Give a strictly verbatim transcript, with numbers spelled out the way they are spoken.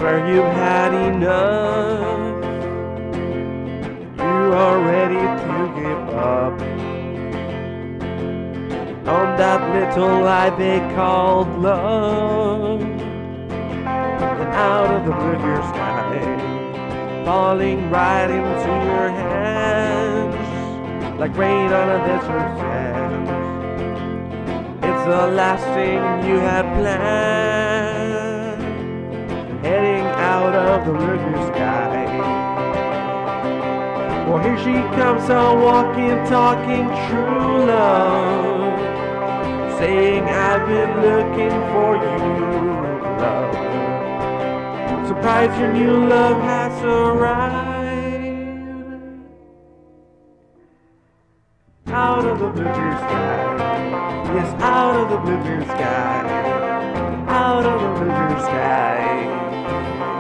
where you've had enough. You are ready to give up on that little lie they called love. And out of the blue sky, falling right into your hands like rain on a desert sand. It's the last thing you had planned, heading out of the blue sky. Well, here she comes, a walking, talking true love, saying I've been looking for you, love. Surprise, your new love has arrived. Out of the blue sky, yes, out of the blue sky, out of the blue sky.